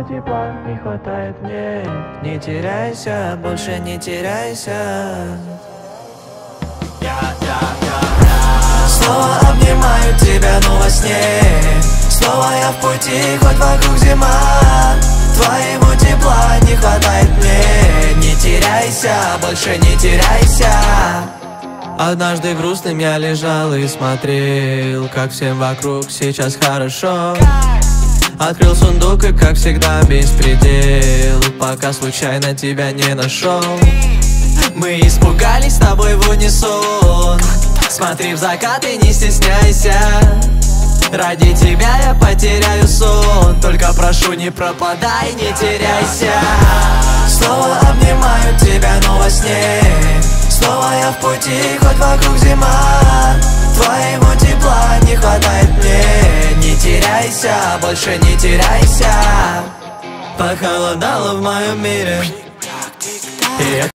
тепла не хватает мне. Не теряйся, больше не теряйся. Снова обнимаю тебя, но во сне. Снова я в пути, хоть вокруг зима. Твоего тепла не хватает мне. Не теряйся, больше не теряйся. Однажды грустным я лежал и смотрел, как всем вокруг сейчас хорошо. Открыл сундук и, как всегда, беспредел, пока случайно тебя не нашел. Мы испугались с тобой в унисон. Смотри в закат и не стесняйся. Ради тебя я потеряю сон. Только прошу, не пропадай, не теряйся. Снова обнимаю тебя, но во сне. Снова я в пути, хоть вокруг зима. Твоего тепла не хватает мне. Не теряйся, больше не теряйся. Похолодало в моем мире.